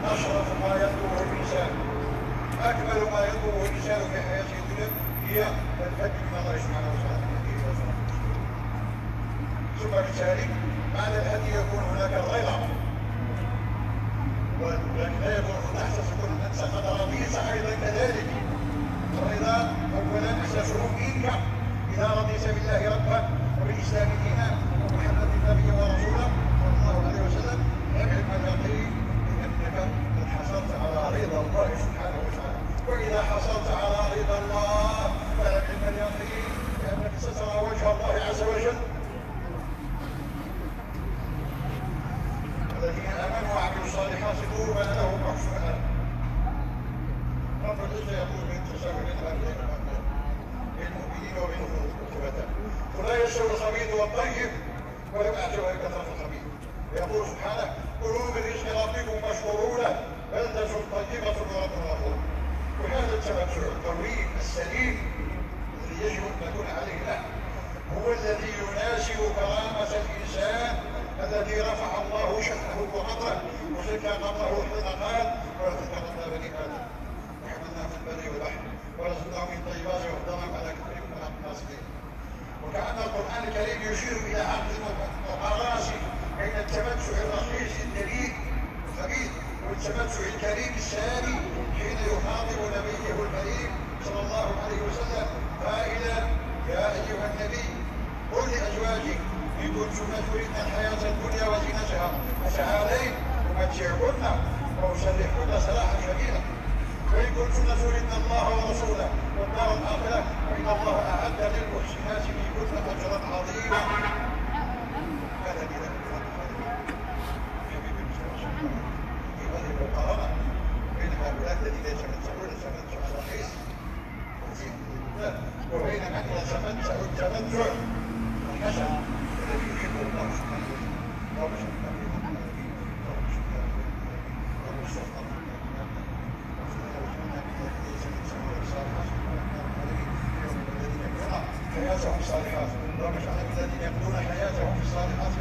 أشرف ما يطلبه الإنسان، أكمل ما يطلبه الإنسان في حياته الدنيا هي الفجر من الله سبحانه وتعالى. ثم بالتالي بعد الهدي يكون هناك الرضا، ولكن لا يكون تحت كل من سقط رضيت أيضا كذلك. الرضا أولا أساسه منك إذا رضيت بالله ربا وبالإسلام دينا ومحمد نبيا ورسولا صلى الله عليه وسلم، اعلم اليقين بأنك قد حصلت على رضا الله سبحانه وتعالى. وإذا حصلت على رضا الله فاعلم اليقين بأنك سترى وجه الله عز وجل. الذين آمنوا وعملوا الصالحات طوبى لهم وحسن مآب. رب العزة يقول من تساوي للمؤمنين وبينهم الخبثاء، ولا يستوي الخبيث والطيب ولو أعجبك كثرة الخبيث. يقول سبحانه كلوا من رزق ربكم واشكروا له بلدة طيبة ورب غفور. وهذا التمتع القوي السليم الذي يجب أن نكون عليه نحن هو الذي يناسب كرامة الإنسان الذي رفع الله شأنه وقدره وزكى قدره حين قال ولقد كرمنا بني آدم وحملناهم في البر والبحر ورزقناهم من الطيبات وفضلناهم على كثير من الناصحين. وكأن القرآن الكريم يشير إلى عقد وقراص بين التمتع الرخيص الدليل الخبيث والتمتع الكريم السامي حين يخاطب نبيه الكريم صلى الله عليه وسلم قائلا يا أيها النبي قل لأزواجك إن كنتن تردن الحياة الدنيا وزينتها فتعالين أمتعكن وأسرحكن سراحا جميلا، وإن كنتن تردن الله ورسوله والدار الآخرة فإن الله أعد للمحسنات منكن أجرا عظيما. هذا كلام في هذه المقارنة بين هؤلاء الذين يتمتعون التمتع الرخيص وبين من يتمتع التمتع الحسن الذي يحبه الله سبحانه وتعالى. حياتهم صالحات، اللهم اجعلنا من الذين يقضون حياتهم في الصالحات.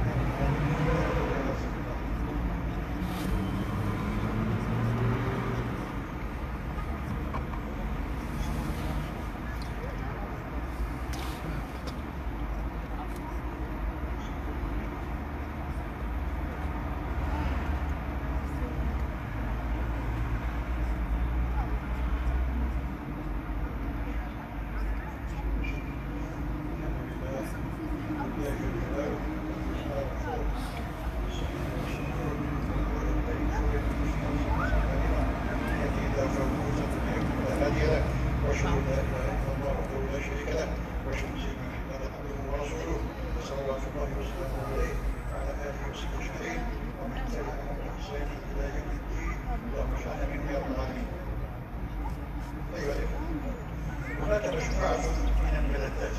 هناك مجموعة من الملذات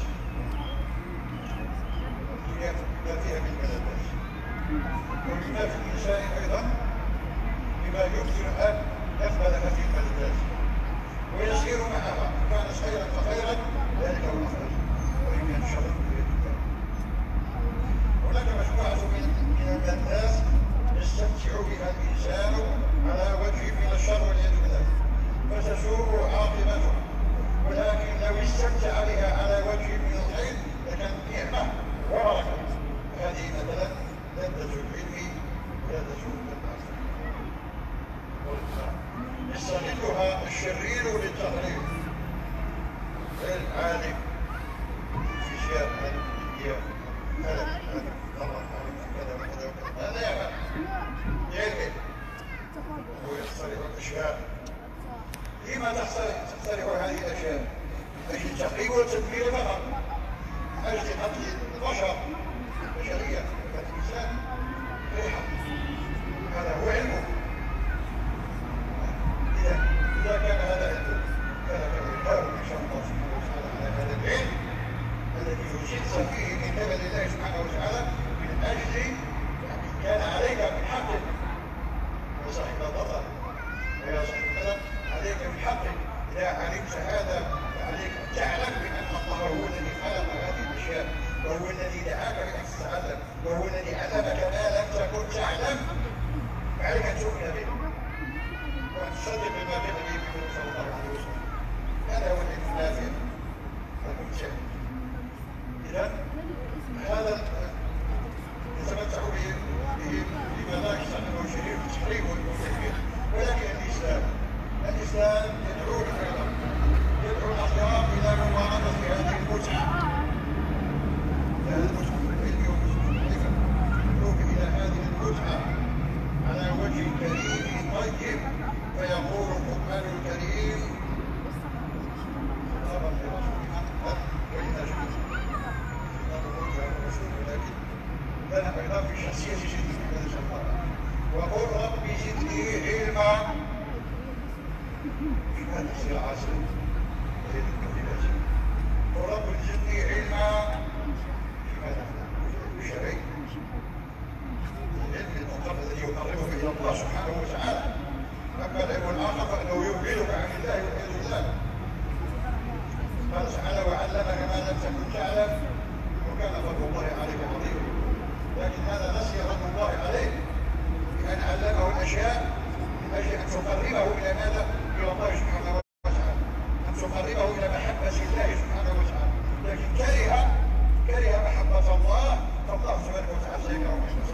ما فيها من ملذات، وبما في الإنسان أيضا بما يمكن أن يقبل هذه الملذات ويسير معها، إن كانت خيرا فخيرا ذلك هو الأفضل، وإن كان شرا فبيد الله. هناك مجموعة من الملذات يستمتع بها الإنسان على وجه من الشر والعياذ بالله فتسوء عاقبته، ولكن لو استمتع بها على وجه من الخير لكانت نعمة وبركة. هذه مثلا لذة العلم ولذة المعرفة، يستغلها الشرير للتغريب. العالم الفيزياء الكيمياء فلك الله عالم كذا وكذا وكذا هذا يعمل يلقي ويخترع الأشياء. لما تخترع هذه الأشياء؟ من أجل التقريب والتدمير فقط، من أجل قتل البشر البشرية كالإنسان ريحة. هذا هو علمه. إذا كان هذا علمه كان كما يقال إن شاء الله سبحانه وتعالى على هذا العلم الذي وجدت فيه من قبل الله سبحانه وتعالى من أجل كان عليك من حقك يا صاحب البطل ويا صاحب القلم، عليك من حقك إذا علمت هذا فعليك أن تعلم بأن الله هو الذي خلق هذه الأشياء، وهو الذي دعاك لأن تتعلم، وهو الذي علمك ما لم تكن تعلم، فعليك أن نصدق بما جاء به النبي صلى الله عليه وسلم. هذا هو العلم النافع الممتع. اذا هذا يتمتع به بمناكس انه شريف صحيح وكثير، ولكن الاسلام يدعو ايضا، يدعو الاخيار الى ممارسه هذه المتعه، يدعو الى هذه المتعه على وجه كريم طيب. فيقول القرآن الكريم طبعا لرسول محمد ولنجم ولكن لنا ايضا في شخصيه سيدنا محمد صلى الله عليه وسلم. وقل رب زدني علما في هذا العصر زيد الكلمات. قل رب زدني علما في هذا الشرع، العلم المقرب الذي يقربك الى الله سبحانه وتعالى. اما العلم الاخر فانه يبعدك عن الله والعياذ بالله. قال تعالى وعلمك ما لم تكن تعلم وكان فضل الله عليك عظيما. لكن هذا نسي فضل الله عليه بان علمه الاشياء من اجل ان تقربه الى ماذا؟ الى الله سبحانه وتعالى، ان تقربه الى محبه الله سبحانه وتعالى. لكن كره محبه الله، فالله سبحانه وتعالى سيكره محبته.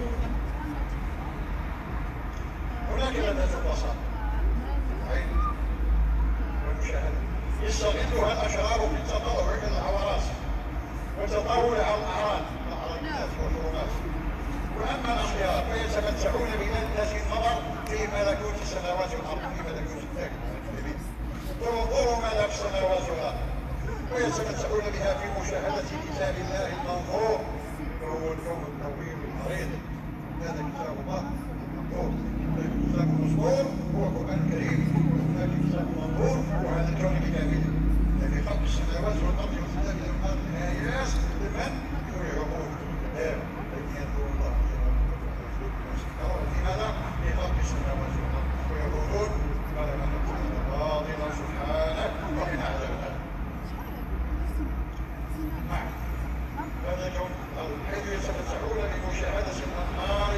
هناك لذة البصر العين والمشاهدة يستغلها الأشرار في التطلع إلى العورات وتطاول على الأعراض والحرمات. وأما الأخيار فيتمتعون بلذة النظر في ملكوت السماوات والأرض، في ملكوت الله انظروا ما في السماوات والأرض، ويتمتعون بها في مشاهدة كتاب الله المنظور، وهو الكون الطويل المريض. هذا كتاب الله المنظور. كتاب المسطور هو القرآن الكريم، وهناك كتاب المنظور وهذا الكون بكامله. في خلق السماوات والأرض واختلاف الأرض آيات لمن يولي عقول الكتاب الذي ينظر الله في ماذا؟ في خلق السماوات والأرض ويقولون ما لم نكن باطلا سبحانه وقنا عذاب النار. نعم، هذا الكون حيث يتمتعون بمشاهدة الأنهار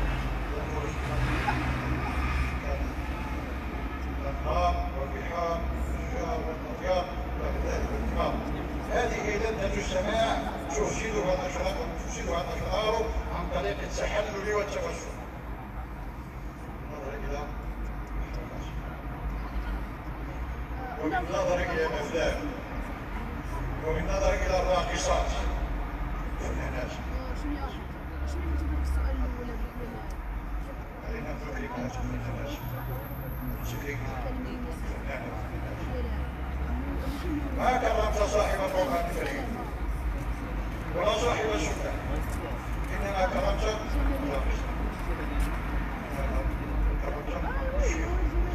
والبحار والاشجار والاطيار وكذلك الجبال. هذه لذة السماع تفسدها الاشرار عن طريق التحلل والتوسل. ومن نظر الى الافلام، ومن نظر الى الراقصات والناس. علينا ان ندرك الناس من الناس. ما كرمت صاحب القرآن الكريم ولا صاحب السنة، إنما كرمت الشيخ.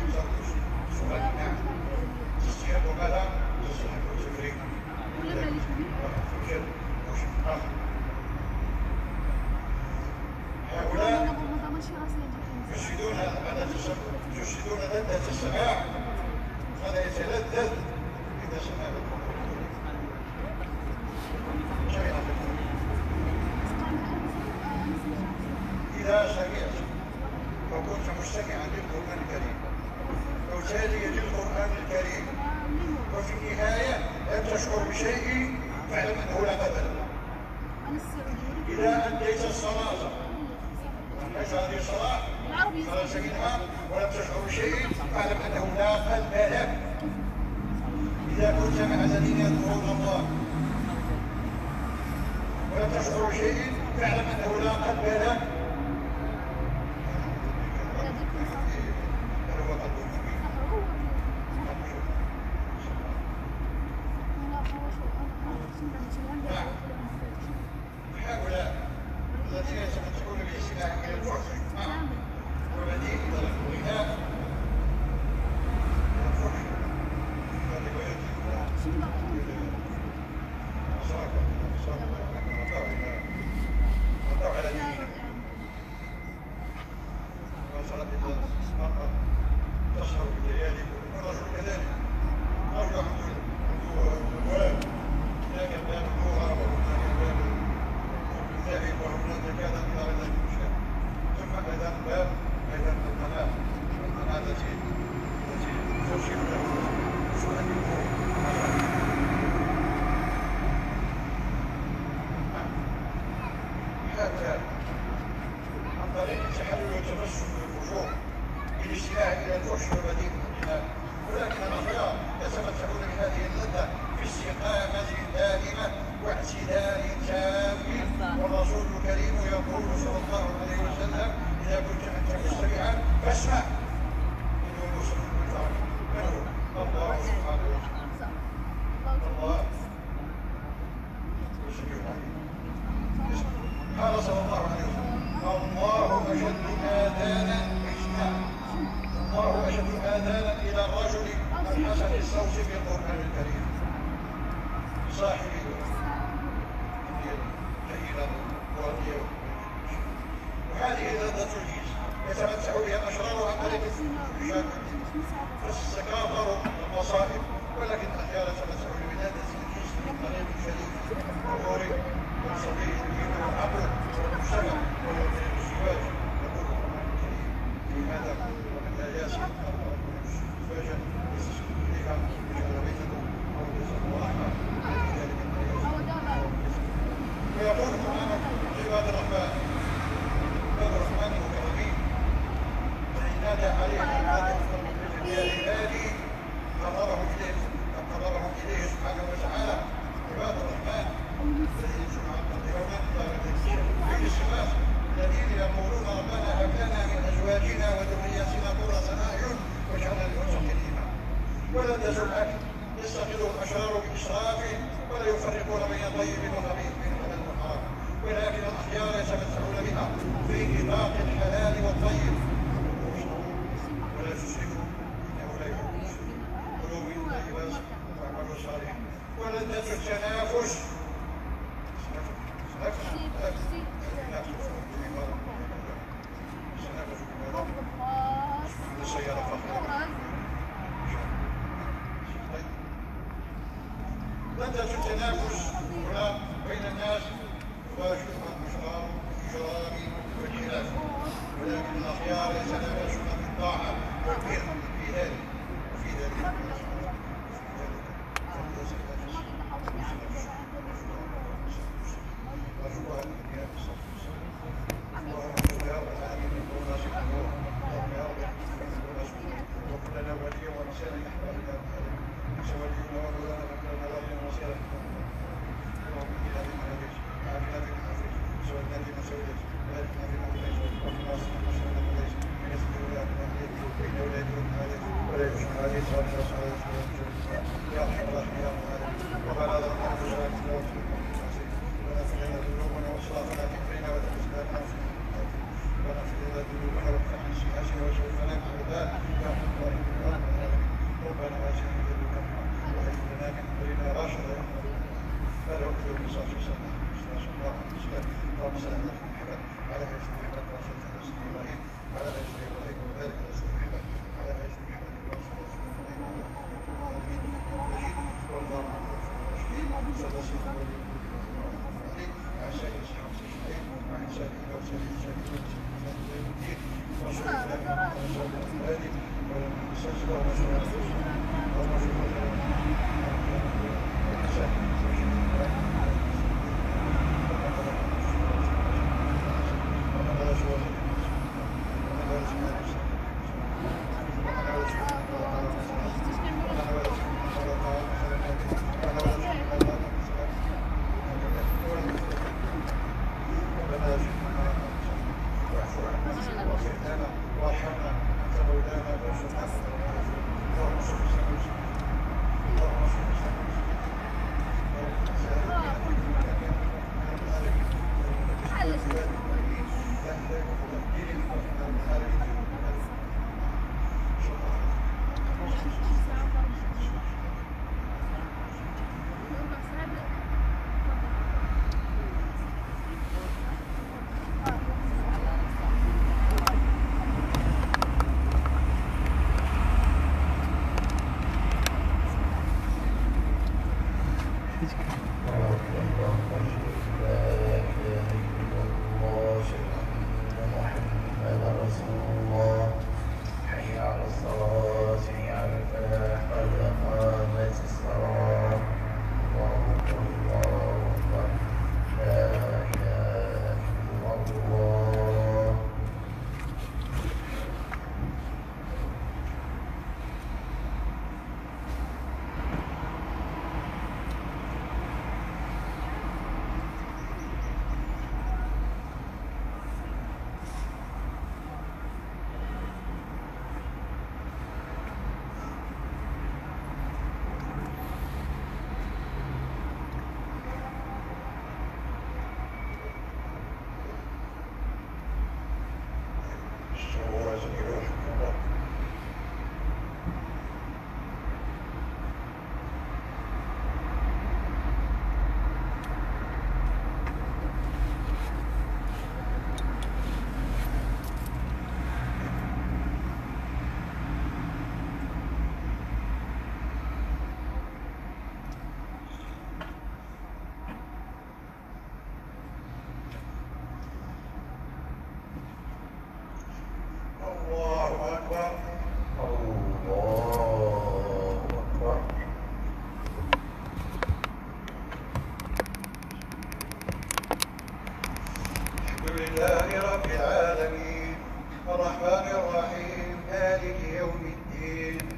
تستحق ماذا؟ تستحق التفريق. هؤلاء يفسدون لذة السماع. هذا يتلذذ إذا سمع بالقرآن. إذا سمعت وكنت مستمعا للقرآن الكريم أو تاليا للقرآن الكريم وفي النهاية لم تشعر بشيء فاعلم أنه لا قبل. إذا أديت الصلاة ليس هذه الصلاة خرجت منها ولم تشعر بشيء فاعلم أنه لا قلب لك. إذا كنت مع الذين يذكرون الله ولم تشعر بشيء فاعلم أنه لا قلب لك. هؤلاء الذين يتمتعون بالاستماع إلى الفحش والذين يتركون الغناء الفحش على ديننا بالاستماع الى الفحش وبذيء الدماء، ولكن الاخيار يتمتعون بهذه اللذه في استقامه دائمه واعتدال تام. والرسول الكريم يقول صلى الله عليه وسلم: اذا كنت انت مستمعا فاسمع. الله سبحانه وتعالى الله قال صلى الله عليه وسلم: الله أشد آذانا الله أشد آذانا إلى الرجل الحسن الصوت بالقرآن الكريم صاحب جيدا ورديا. وهذه لذة الجيز يتمتع بها الأشرار عن طريق الشاكر فالسكاطر المصائب، ولكن الأخيار يتمتع بولادة الجيز من طريق الشريف والغوري والصديق الدين والعقل والمجتمع والوطن والزواج. يقول القرآن الكريم في هذا: ومن آياته زواجا يستسقط إليها وجعل بينكم مودة ورحمة في ذلك الآيات. ويقول القرآن: عباد الرحمن المكرمين فإن نادى عليهم عباده يا عبادي قربهم إليه سبحانه وتعالى. عباد الرحمن في الصفات الذين يقولون: ربنا هب لنا من ازواجنا وذرياتنا قرة اعين واجعلنا للمتقين اماما. ولذة الاكل يستقله الاشرار باسراف ولا يفرقون بين طيب وخبيث، بين حلال وحرام، ولكن الاخيار يتمتعون بها في نطاق الحلال والطيب. ولا تشركوا انه لا يحب المسلمين. كلوا من الطيبات واعملوا صالحا. ولذة التنافس لذة التنافس هنا بين الناس يباشرها الاشرار بالإجرام والخلاف، ولكن الأخيار يتنافسون في الطاعة والبر في ذلك وفي ذلك الله يسلمك الله. الله أكبر الله أكبر. الحمد لله رب العالمين الرحمن الرحيم مالك يوم الدين